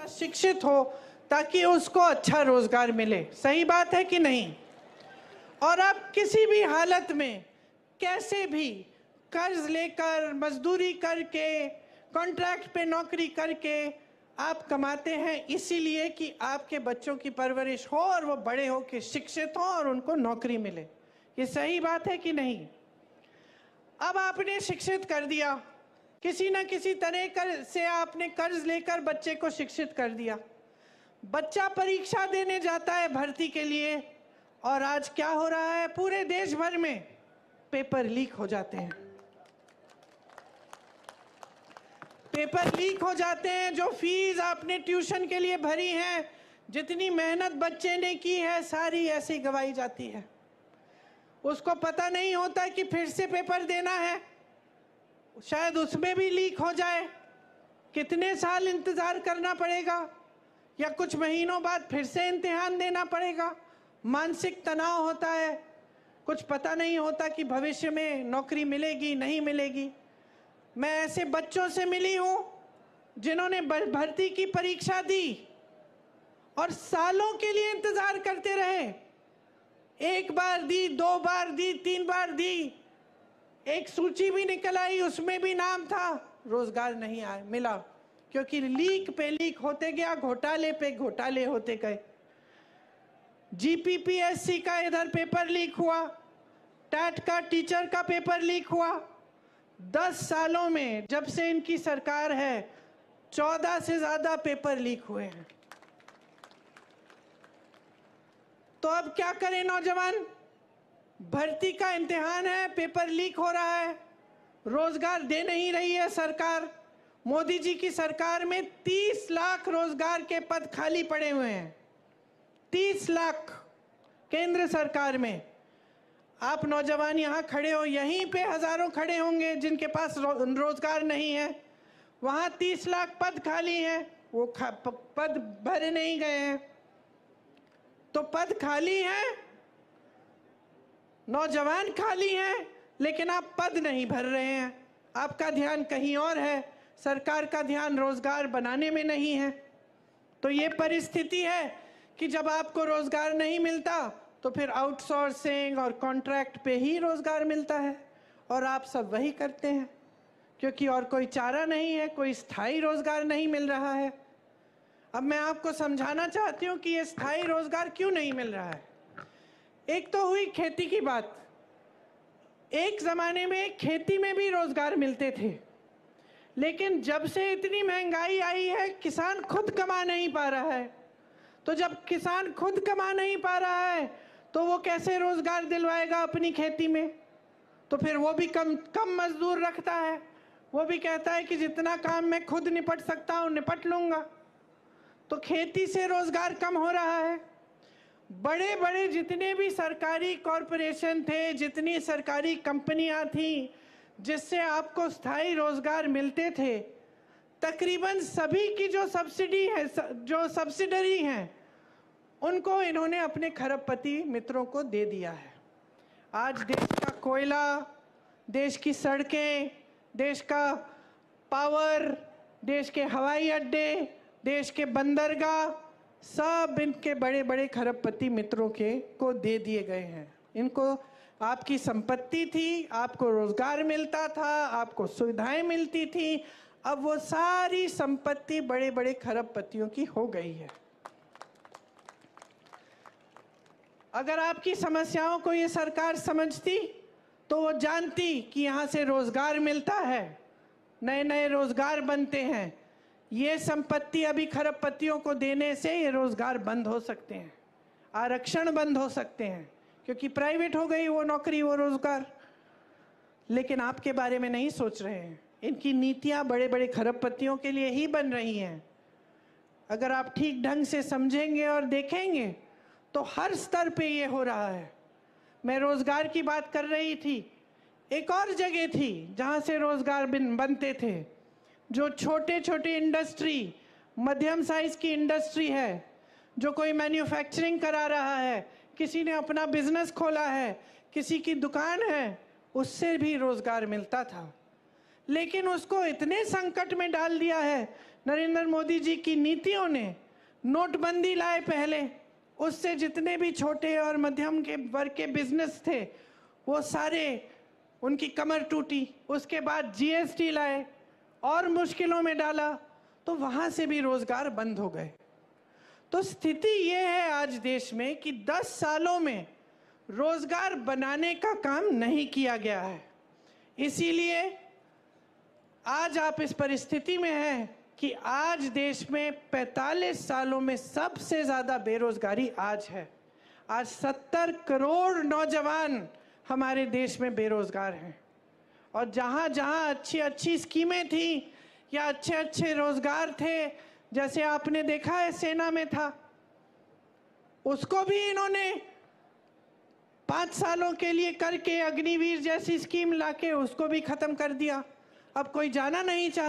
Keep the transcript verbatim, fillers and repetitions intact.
बच्चा शिक्षित हो ताकि उसको अच्छा रोजगार मिले। सही बात है कि नहीं? और अब किसी भी हालत में कैसे भी कर्ज लेकर, मजदूरी करके, कॉन्ट्रैक्ट पे नौकरी करके आप कमाते हैं, इसीलिए कि आपके बच्चों की परवरिश हो और वो बड़े हो के शिक्षित हो और उनको नौकरी मिले। ये सही बात है कि नहीं? अब आपने शिक्षित कर दिया, किसी न किसी तरह कर से आपने कर्ज लेकर बच्चे को शिक्षित कर दिया। बच्चा परीक्षा देने जाता है भर्ती के लिए, और आज क्या हो रहा है? पूरे देश भर में पेपर लीक हो जाते हैं। पेपर लीक हो जाते हैं। जो फीस आपने ट्यूशन के लिए भरी है, जितनी मेहनत बच्चे ने की है, सारी ऐसे ही गवाई जाती है। उसको पता नहीं होता कि फिर से पेपर देना है, शायद उसमें भी लीक हो जाए। कितने साल इंतजार करना पड़ेगा, या कुछ महीनों बाद फिर से इम्तिहान देना पड़ेगा। मानसिक तनाव होता है, कुछ पता नहीं होता कि भविष्य में नौकरी मिलेगी नहीं मिलेगी। मैं ऐसे बच्चों से मिली हूं जिन्होंने भर्ती की परीक्षा दी और सालों के लिए इंतजार करते रहे। एक बार दी, दो बार दी, तीन बार दी, एक सूची भी निकल आई, उसमें भी नाम था, रोजगार नहीं आया मिला, क्योंकि लीक पे लीक होते गया, घोटाले पे घोटाले होते गए। जीपीपीएससी का इधर पेपर लीक हुआ, टैट का टीचर का पेपर लीक हुआ। दस सालों में जब से इनकी सरकार है, चौदह से ज्यादा पेपर लीक हुए हैं। तो अब क्या करें नौजवान? भर्ती का इम्तिहान है, पेपर लीक हो रहा है, रोजगार दे नहीं रही है सरकार। मोदी जी की सरकार में तीस लाख रोजगार के पद खाली पड़े हुए हैं। तीस लाख केंद्र सरकार में। आप नौजवान यहाँ खड़े हो, यहीं पे हजारों खड़े होंगे जिनके पास रो, रोजगार नहीं है। वहां तीस लाख पद खाली हैं, वो पद भरे नहीं गए हैं। तो पद खाली हैं, नौजवान खाली हैं, लेकिन आप पद नहीं भर रहे हैं। आपका ध्यान कहीं और है, सरकार का ध्यान रोजगार बनाने में नहीं है। तो ये परिस्थिति है कि जब आपको रोजगार नहीं मिलता तो फिर आउटसोर्सिंग और कॉन्ट्रैक्ट पे ही रोजगार मिलता है, और आप सब वही करते हैं, क्योंकि और कोई चारा नहीं है, कोई स्थायी रोजगार नहीं मिल रहा है। अब मैं आपको समझाना चाहती हूँ कि ये स्थायी रोजगार क्यों नहीं मिल रहा है। एक तो हुई खेती की बात। एक जमाने में खेती में भी रोजगार मिलते थे, लेकिन जब से इतनी महंगाई आई है, किसान खुद कमा नहीं पा रहा है। तो जब किसान खुद कमा नहीं पा रहा है तो वो कैसे रोजगार दिलवाएगा अपनी खेती में? तो फिर वो भी कम कम मजदूर रखता है। वो भी कहता है कि जितना काम मैं खुद निपट सकता हूँ निपट लूंगा। तो खेती से रोजगार कम हो रहा है। बड़े बड़े जितने भी सरकारी कॉरपोरेशन थे, जितनी सरकारी कंपनियां थी जिससे आपको स्थायी रोजगार मिलते थे, तकरीबन सभी की जो सब्सिडी है, जो सब्सिडरी हैं, उनको इन्होंने अपने खरबपति मित्रों को दे दिया है। आज देश का कोयला, देश की सड़कें, देश का पावर, देश के हवाई अड्डे, देश के बंदरगाह, सब इनके बड़े बड़े खरबपति मित्रों के को दे दिए गए हैं। इनको आपकी संपत्ति थी, आपको रोजगार मिलता था, आपको सुविधाएं मिलती थी, अब वो सारी संपत्ति बड़े बड़े खरबपतियों की हो गई है। अगर आपकी समस्याओं को ये सरकार समझती तो वो जानती कि यहाँ से रोजगार मिलता है, नए नए रोजगार बनते हैं। ये संपत्ति अभी खरबपतियों को देने से ये रोजगार बंद हो सकते हैं, आरक्षण बंद हो सकते हैं, क्योंकि प्राइवेट हो गई वो नौकरी, वो रोजगार। लेकिन आपके बारे में नहीं सोच रहे हैं। इनकी नीतियां बड़े बड़े खरबपतियों के लिए ही बन रही हैं। अगर आप ठीक ढंग से समझेंगे और देखेंगे तो हर स्तर पे ये हो रहा है। मैं रोजगार की बात कर रही थी, एक और जगह थी जहां से रोजगार बनते थे, जो छोटे छोटे इंडस्ट्री, मध्यम साइज की इंडस्ट्री है, जो कोई मैन्युफैक्चरिंग करा रहा है, किसी ने अपना बिजनेस खोला है, किसी की दुकान है, उससे भी रोजगार मिलता था। लेकिन उसको इतने संकट में डाल दिया है नरेंद्र मोदी जी की नीतियों ने नोटबंदी लाए पहले, उससे जितने भी छोटे और मध्यम के वर्ग के बिजनेस थे वो सारे उनकी कमर टूटी। उसके बाद जीएसटी लाए और मुश्किलों में डाला, तो वहां से भी रोजगार बंद हो गए। तो स्थिति ये है आज देश में कि दस सालों में रोजगार बनाने का काम नहीं किया गया है। इसीलिए आज आप इस परिस्थिति में हैं कि आज देश में पैंतालीस सालों में सबसे ज्यादा बेरोजगारी आज है। आज सत्तर करोड़ नौजवान हमारे देश में बेरोजगार हैं। और जहां जहां अच्छी अच्छी स्कीमें थी या अच्छे अच्छे रोजगार थे, जैसे आपने देखा है सेना में था, उसको भी इन्होंने पांच सालों के लिए करके अग्निवीर जैसी स्कीम लाके उसको भी खत्म कर दिया। अब कोई जाना नहीं चाहता।